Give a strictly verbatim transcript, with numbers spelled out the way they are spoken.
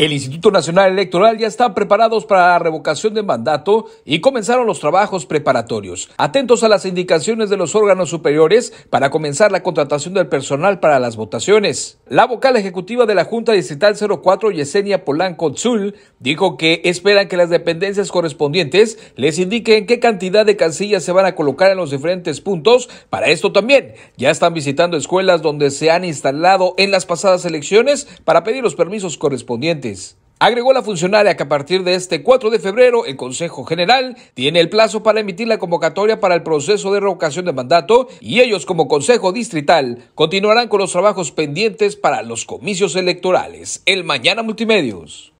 El Instituto Nacional Electoral ya está preparados para la revocación de mandato y comenzaron los trabajos preparatorios. Atentos a las indicaciones de los órganos superiores para comenzar la contratación del personal para las votaciones. La vocal ejecutiva de la Junta Distrital cero cuatro, Yesenia Polanco Tzul, dijo que esperan que las dependencias correspondientes les indiquen qué cantidad de casillas se van a colocar en los diferentes puntos. Para esto también ya están visitando escuelas donde se han instalado en las pasadas elecciones para pedir los permisos correspondientes. Agregó la funcionaria que a partir de este cuatro de febrero el Consejo General tiene el plazo para emitir la convocatoria para el proceso de revocación de mandato y ellos como Consejo Distrital continuarán con los trabajos pendientes para los comicios electorales. El Mañana Multimedios.